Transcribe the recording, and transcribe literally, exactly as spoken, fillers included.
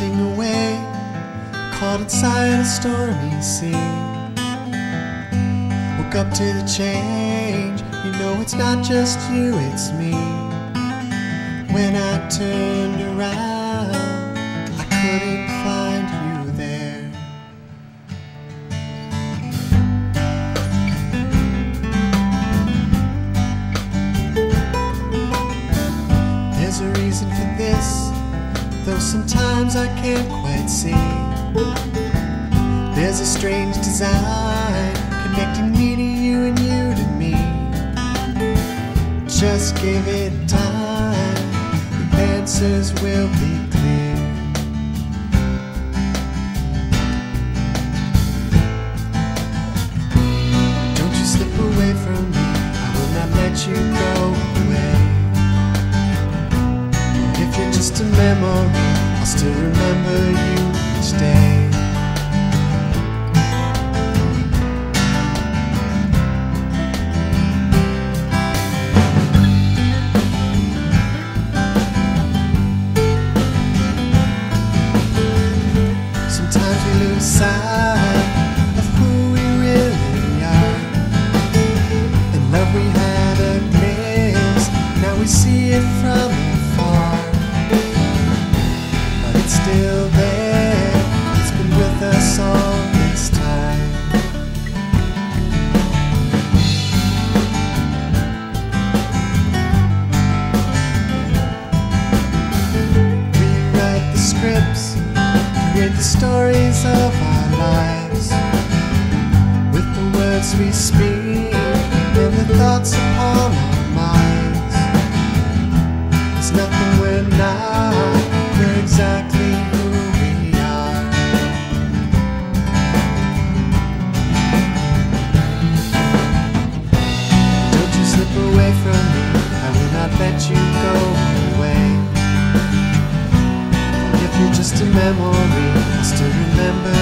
drifting away, caught inside a stormy sea. Woke up to the change, you know it's not just you, it's me. When I turned around, I couldn't find you there. There's a reason for this, though sometimes I can't quite see. There's a strange design connecting me to you and you to me. Just give it time, the answers will be clear. Don't you slip away from me, I will not let you go away. If you're just a memory, I'll still remember you each day. Sometimes we lose sight of who we really are. In love we had a glimpse, now we see it from afar. But it's still there, it's been with us all this time. Rewrite the scripts, create the stories of our lives, with the words we speak and the thoughts upon our minds. There's nothing we're not, we're exactly who we are. Don't you slip away from me, I will not let you go away. If you're just a memory, I'll still remember